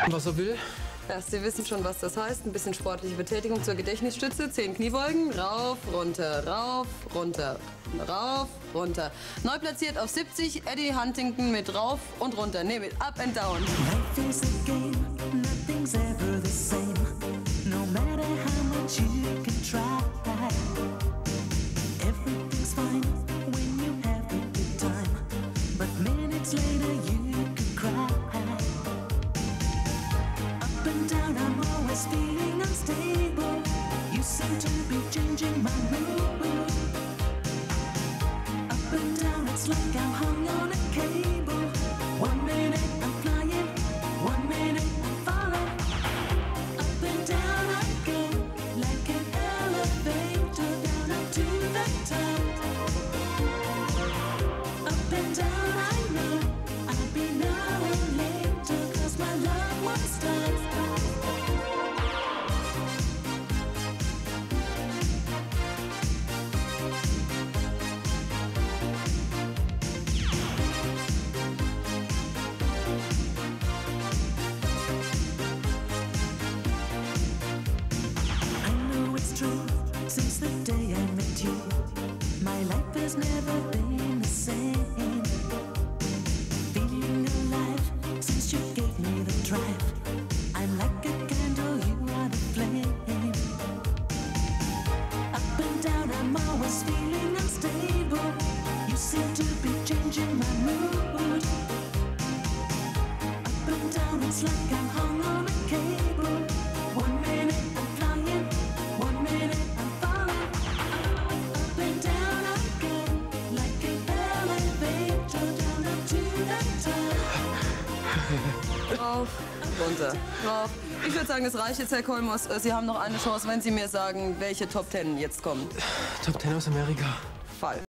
Was er will? Ja, Sie wissen schon, was das heißt. Ein bisschen sportliche Betätigung zur Gedächtnisstütze. 10 Kniebeugen. Rauf, runter, rauf, runter, rauf, runter. Neu platziert auf 70. Eddie Huntington mit rauf und runter. Nee, mit up and down. Life is a game, nothing's ever the same. No matter how much you can try, everything's fine when you have a good time. But minutes later you could cry. Up and down, I'm always feeling unstable. You seem to be changing my mood. Up and down, it's like I'm hung on a cable. 1 minute I'm flying, 1 minute I'm falling. Up and down I go, like an elevator down up to the top. Up and down I know, I'll be now and later, 'cause my love won't stop. Since the day I met you, my life has never been the same. Feeling alive since you gave me the drive. I'm like a candle, you are the flame. Up and down, I'm always feeling unstable. You seem to be changing my mood. Up and down, it's like I'm hung on a cable. 1 minute I'm flying, 1 minute I'm falling. Up and down I go, like an elevator down up to the top. Rauf, runter, rauf. Ich würde sagen, es reicht jetzt, Herr Kolmos. Sie haben noch eine Chance, wenn Sie mir sagen, welche Top 10 jetzt kommen. Top 10 aus Amerika. Fall.